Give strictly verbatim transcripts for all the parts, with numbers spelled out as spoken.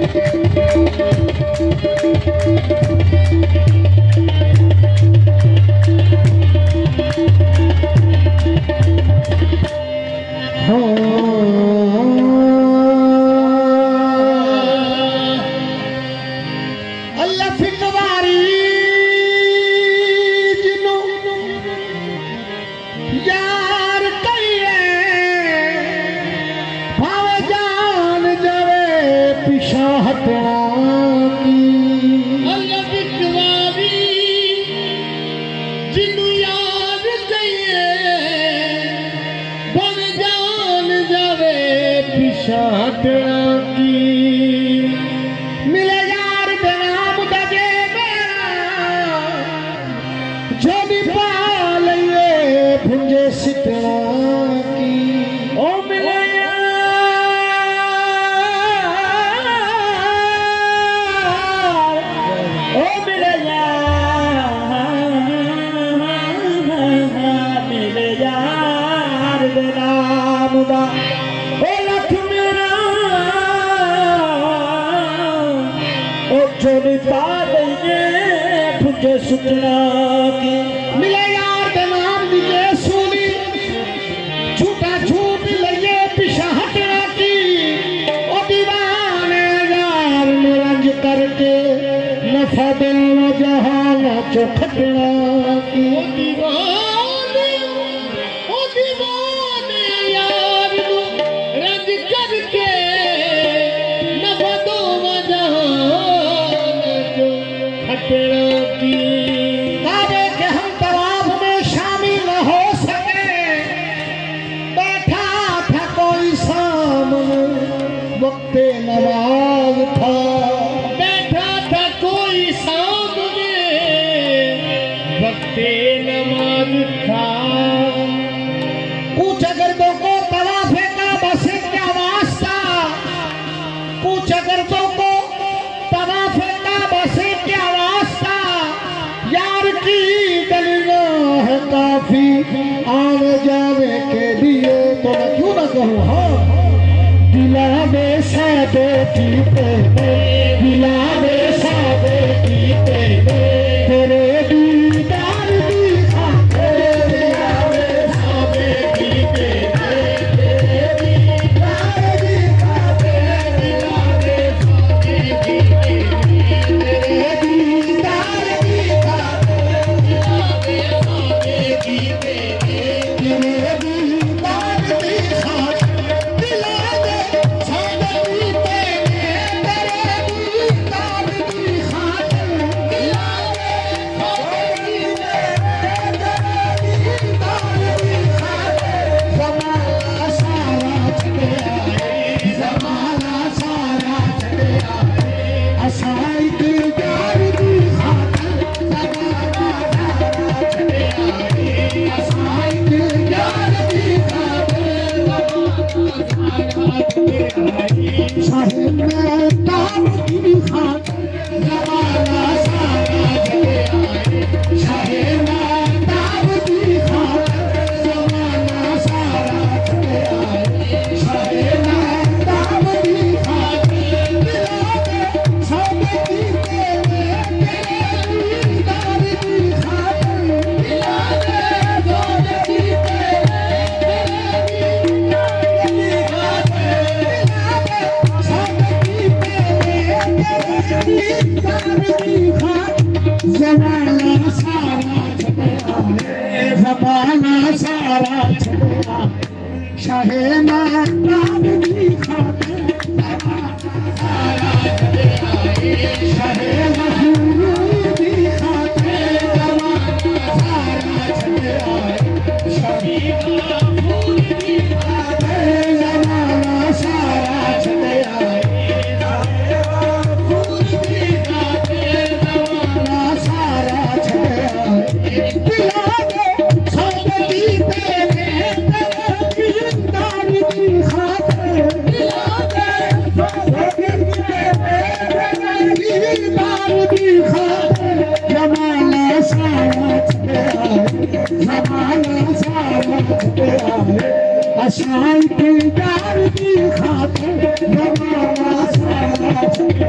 शांति प्यार की खातिर जमाना सारा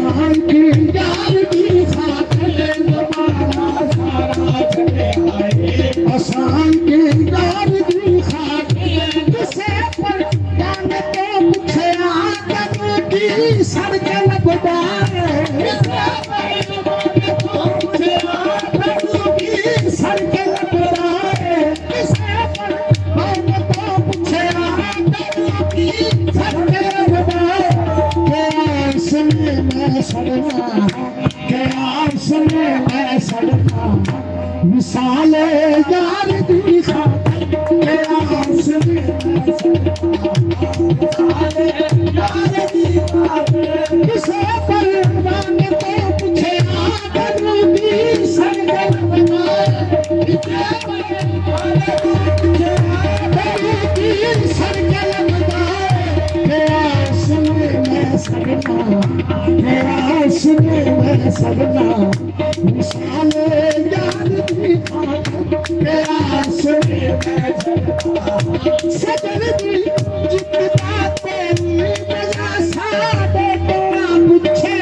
असान की यार की खातिर जमाना सारा चले आए, असान की यार की खातिर किसे पर जान तो पूछे आदम की सड़क लगवाए, किसे पर जान तो पूछे आदम की सड़क लगवाए, किसे पर जान तो पूछे आदम की सड़क लगवाए। सुने मैं सड़ना क्या सुने मैं सड़ना मिसाल यार दी खातिर क्या सुने मैं सड़ना यार दी खातिर किसे परवान तो पूछे आदम की सड़क बनाए, किसे परवान तो पूछे आदम की सड़क बनाए। क्या सुने मैं सड़ना क्या सुने मैं सड़ना मिसाल यार दी खातिर क्या सुने मैं सड़ना सजन दी जितना तेरी बजा सादे तोरा पूछे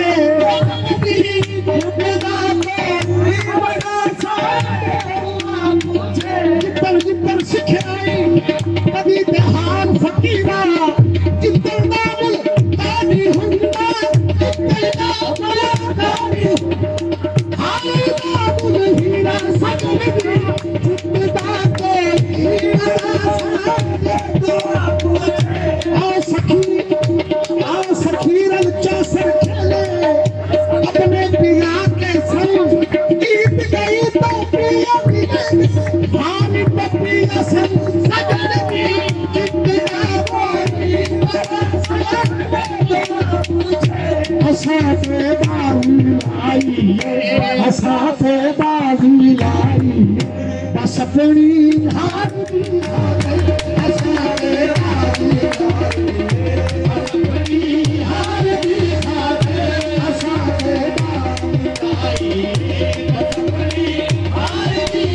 जितना तेरी बजा सादे तोरा पूछे जिपर जिपर सिखाई कभी ध्यान फकीरा जितना बोल तानी हुंदा जितना बोल तानी हाय बाबुल हीरा सजन दी जितना तेरी बजा सादे तोरा पूछे। आओ सखी आओ सखी रल चौसर खेले अपने पिया के संग गीत गई तो पिया भी गई हानि पपिया संग सजन दी जितना बोली हसाते बाजी लाई हसाते बाजी लाई बस अपनी हार दी हसाते बाजी लाई हार दी हसाते बाजी लाई बस अपनी हार दी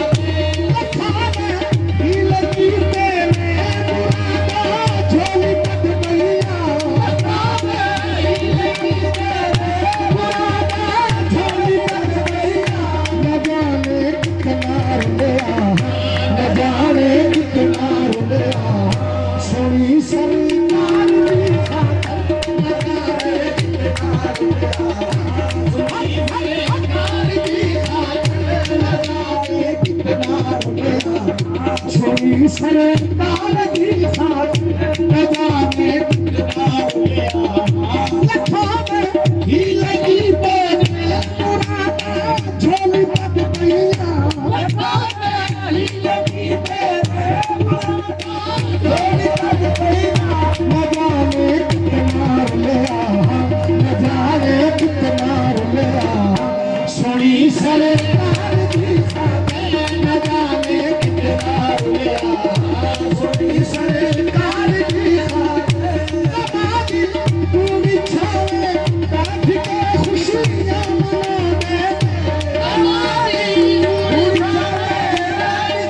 लगी तेरे झोली पट गईया झोली पट गईया न जाने कितना रुलिया न जाने कितना रुलिया सोनी सरकार दी खातिर न जाने कितना रुलिया सरकार दी खातिर न जाने कितना रुलिया सोनी सरकार दी खातिर न जाने कितना रुलिया लखों में ही लगी बोले पुराना झोली पट गईया लखों में ही लगी बोले पुराना झोली पट गईया न जाने कितना रुलिया न जाने कितना रुलिया सोनी सरकार दी खातिर न जाने कितना रुलिया सोनी सरकार दी खातिर नवाजी पूरी छावे बैठ के खुशियां मनाने नवाजी पूरी छावे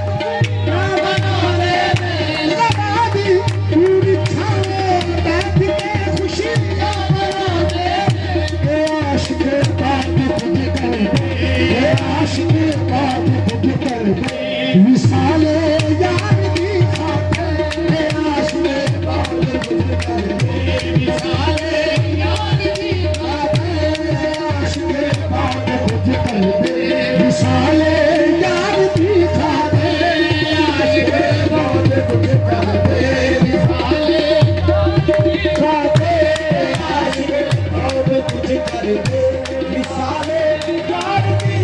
नवाजी पूरी छावे बैठ के खुशियां मनाने आशिक बात तुझ कर आशिक बात तुझ कर मिसाल यार दी खातिर आशिक बात तुझ कर मिसाल यार दी खातिर आशिक बात तुझ कर मिसाल यार दी खातिर आशिक बात तुझ कर मिसाल यार दी खातिर आशिक बात तुझ कर मिसाल यार दी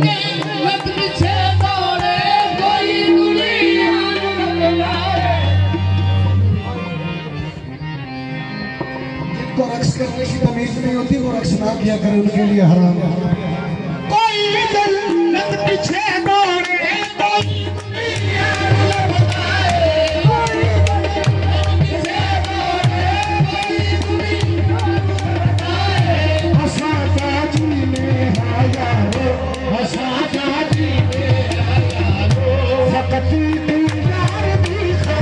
रक्स करने की तमीज नहीं होती वो रक्स ना किया करे उनके लिए हराम है। कोई जन्नत पीछे दौड़े कोई दुनिया बताए कोई पीछे दौड़े कोई दुनिया बताए हंसा जी में आया हो हंसा जी में आया हो फकत दीदार दिखा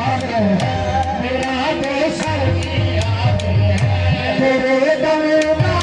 Hey,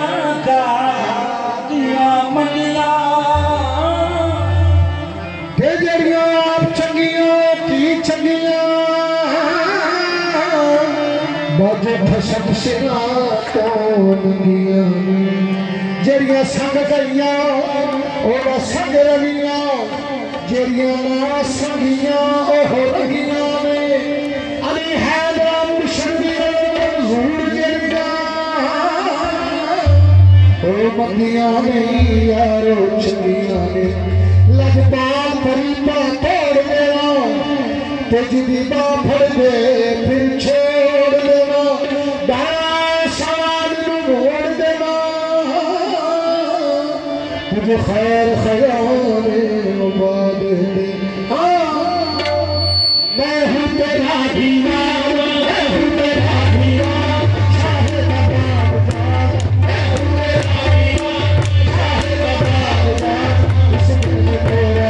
का दिया मंगला ते जड़ियां आप चंगियां की चंगियां बाजे फसक सिरा तो नंगियां जड़ियां संग गईयां और संग रवियां जड़ियां ना संगियां ओह रगियां ने अली हैदरा मुर्शिद ज़ूर जड़ियां ओ मतियां नहीं यारो चंगियां ने लगबाल परीपा तोड़ देना तेजी बाँ फड़ दे फिर छोड़ देना दाएं सवाल नू मोड़ देना तुझे खैर खयाले बाद दे हाँ मैं हूँ तेरा दीवाना मैं हूँ तेरा दीवाना चाहे नवाब जान मैं हूँ तेरा दीवाना चाहे नवाब जान इस दिल में तेरा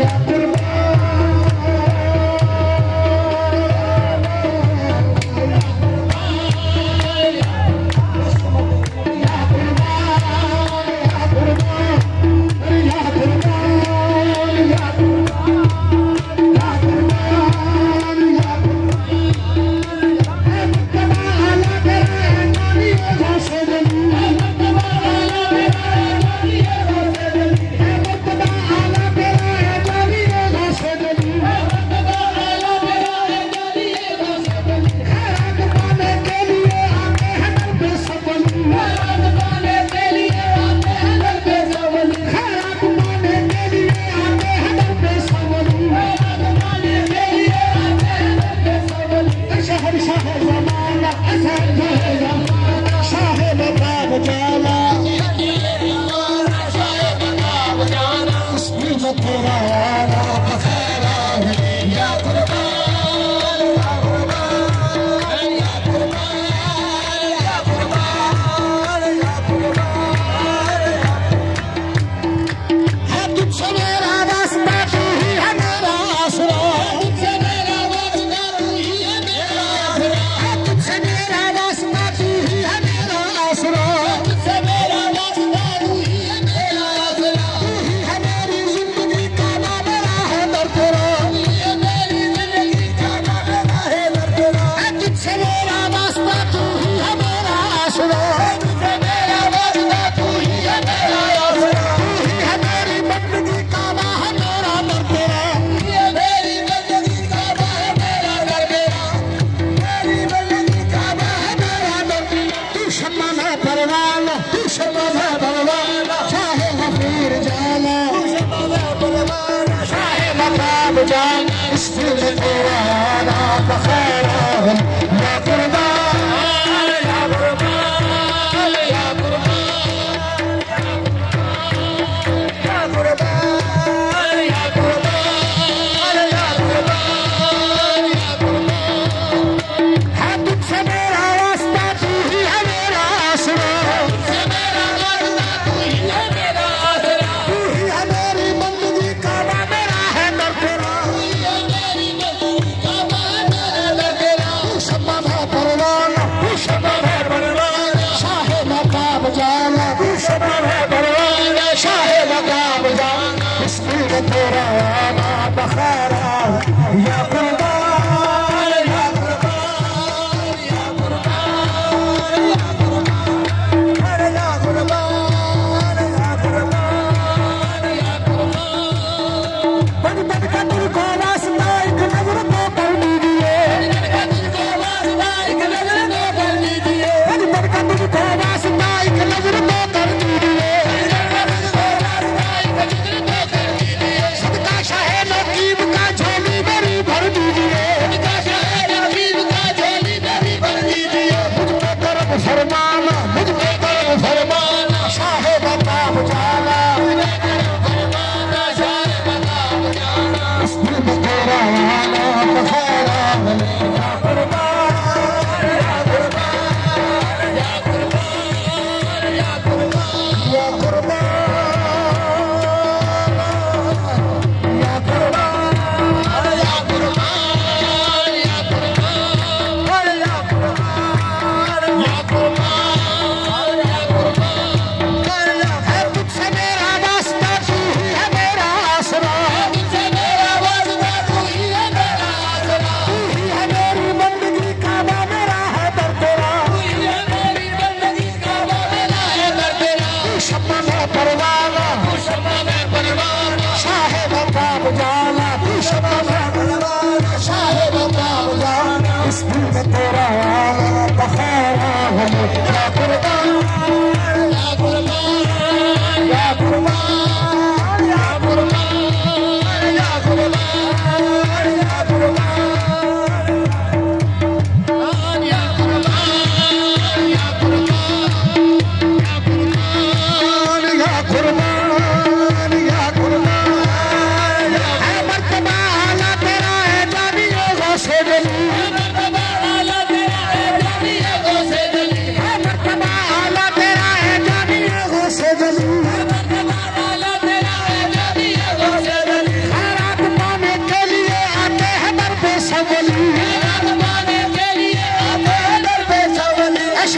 तेरा बखेरा